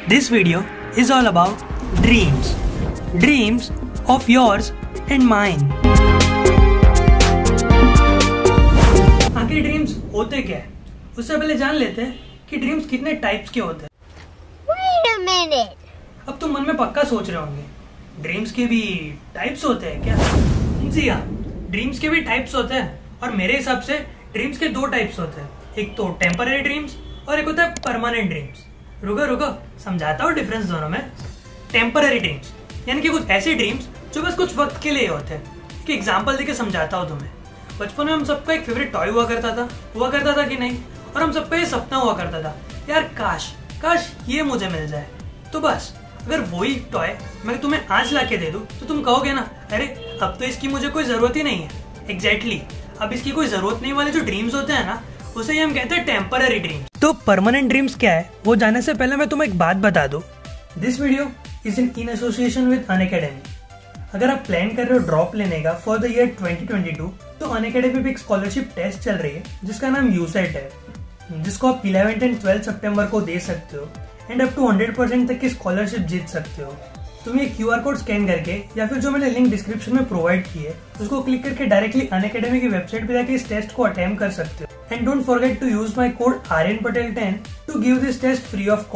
This video is all about dreams. Dreams of yours and mine. आखिर dreams होते क्या है? उससे पहले जान लेते हैं कि ड्रीम्स कितने टाइप्स के होते हैं। Wait a minute. अब तुम मन में पक्का सोच रहे होंगे, ड्रीम्स के भी टाइप्स होते हैं क्या? जी हाँ, ड्रीम्स के भी टाइप्स होते हैं और मेरे हिसाब से ड्रीम्स के दो टाइप्स होते हैं। एक तो टेम्पररी ड्रीम्स और एक होता है परमानेंट ड्रीम्स। रुको समझाता हूँ डिफरेंस दोनों में। टेम्पररी ड्रीम्स यानी कि कुछ ऐसे ड्रीम्स जो बस कुछ वक्त के लिए होते हैं। एक एग्जांपल देके समझाता हूँ तुम्हें। बचपन में हम सबका एक फेवरेट टॉय हुआ करता था कि नहीं, और हम सबका ये सपना हुआ करता था, यार काश ये मुझे मिल जाए। तो बस अगर वही टॉय मैं तुम्हें आज ला के दे दूँ तो तुम कहोगे ना, अरे अब तो इसकी मुझे कोई जरूरत ही नहीं है। एग्जैक्टली, अब इसकी कोई जरूरत नहीं वाले जो ड्रीम्स होते हैं ना, उसे ही हम कहते हैं टेम्पररी ड्रीम्स। तो परमानेंट ड्रीम्स क्या है वो जानने से पहले मैं तुम्हें एक बात बता दूं। This video is in association with Unacademy. अगर आप प्लान कर रहे हो ड्रॉप लेने का फॉर द ईयर 2022, तो अनअकैडमी पे एक स्कॉलरशिप टेस्ट चल रही है जिसका नाम यूसेट है, जिसको आप 11 एंड 12 सितंबर को दे सकते हो एंड अप टू 100% तक की स्कॉलरशिप जीत सकते हो। तुम ये QR कोड स्कैन करके या फिर जो मैंने लिंक डिस्क्रिप्शन में प्रोवाइड की है उसको क्लिक करके डायरेक्टली अनअकैडमी की वेबसाइट पे जाके इस टेस्ट को अटेम्प्ट कर सकते हो। And don't forget to use my code ARYANPATEL10 to give this test free of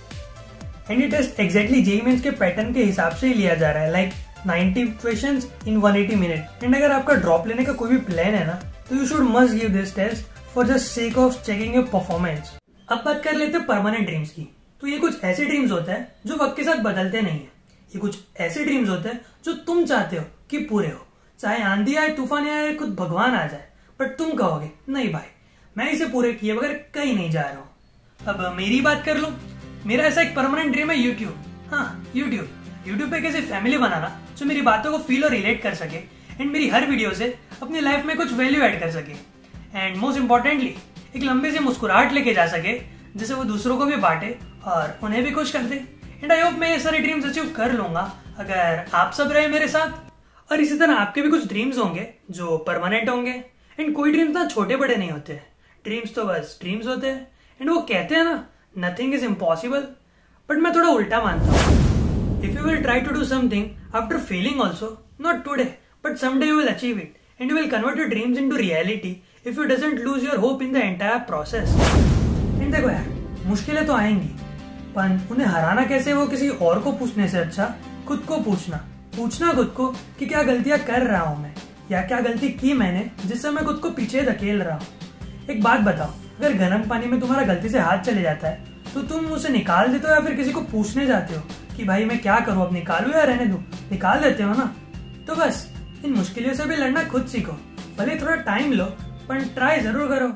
cost. And ये टेस्ट एग्जैक्टली जेईई मेंस के पैटर्न के हिसाब से ही लिया जा रहा है, like 90 questions in 180 minute. And अगर आपका ड्रॉप लेने का कोई भी प्लान है ना, तो you should must give this test for just sake of checking your performance. अब बात कर लेते हैं परमानेंट ड्रीम्स की। तो ये कुछ ऐसे ड्रीम्स होते हैं जो वक्त के साथ बदलते नहीं है। ये कुछ ऐसे ड्रीम्स होते हैं जो तुम चाहते हो कि पूरे हो, चाहे आंधी आए, तूफान आए, खुद भगवान आ जाए, बट तुम कहोगे नहीं भाई, मैं इसे पूरे किए बगैर कहीं नहीं जा रहा हूँ। अब मेरी बात कर लूं, मेरा ऐसा एक परमानेंट ड्रीम है यूट्यूब। हाँ, यूट्यूब पे कैसे फैमिली बनाना जो मेरी बातों को फील और रिलेट कर सके एंड मेरी हर वीडियो से अपनी लाइफ में कुछ वैल्यू ऐड कर सके, एंड मोस्ट इम्पोर्टेंटली एक लंबे से मुस्कुराहट लेके जा सके जिसे वो दूसरों को भी बांटे और उन्हें भी खुश कर दे। एंड आई होप मैं ये सारे ड्रीम्स अचीव कर लूंगा अगर आप सब रहे मेरे साथ। और इसी तरह आपके भी कुछ ड्रीम्स होंगे जो परमानेंट होंगे। एंड कोई ड्रीम्स ना छोटे बड़े नहीं होते, ड्रीम्स तो बस ड्रीम्स होते हैं। एंड वो कहते हैं ना, नथिंग इज इम्पॉसिबल, बट मैं थोड़ा उल्टा मानता हूँ। If you will try to do something after failing also, not today but someday you will achieve it and you will convert your dreams into reality if you doesn't lose your hope in the entire process. And देखो यार, मुश्किलें तो आएंगी, पर उन्हें हराना कैसे वो किसी और को पूछने से अच्छा खुद को पूछना खुद को कि क्या गलतियां कर रहा हूं मैं, या क्या गलती की मैंने जिससे मैं खुद को पीछे धकेल रहा हूं। एक बात बताओ, अगर गर्म पानी में तुम्हारा गलती से हाथ चले जाता है तो तुम उसे निकाल देते हो या फिर किसी को पूछने जाते हो कि भाई मैं क्या करूं, अब निकालू या रहने दूं? निकाल देते हो ना। तो बस इन मुश्किलों से भी लड़ना खुद सीखो, भले थोड़ा टाइम लो पर ट्राई जरूर करो।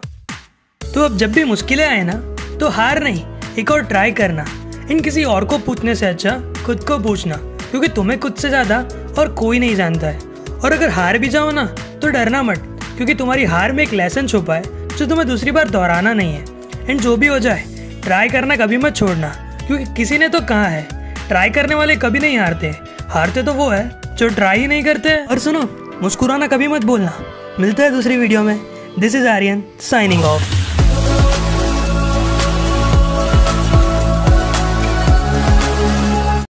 तो अब जब भी मुश्किलें आए ना, तो हार नहीं, एक और ट्राई करना। इन किसी और को पूछने से अच्छा खुद को पूछना, क्योंकि तुम्हें खुद से ज्यादा और कोई नहीं जानता है। और अगर हार भी जाओ ना, तो डरना मत, क्योंकि तुम्हारी हार में एक लेसन छुपा है जो तुम्हें दूसरी बार दोहराना नहीं है। एंड जो भी हो जाए, ट्राई करना कभी मत छोड़ना, क्योंकि किसी ने तो कहा है, ट्राई करने वाले कभी नहीं हारते तो वो है जो ट्राई ही नहीं करते। और सुनो, मुस्कुराना कभी मत बोलना। मिलते हैं दूसरी वीडियो में। This is Aryan signing of.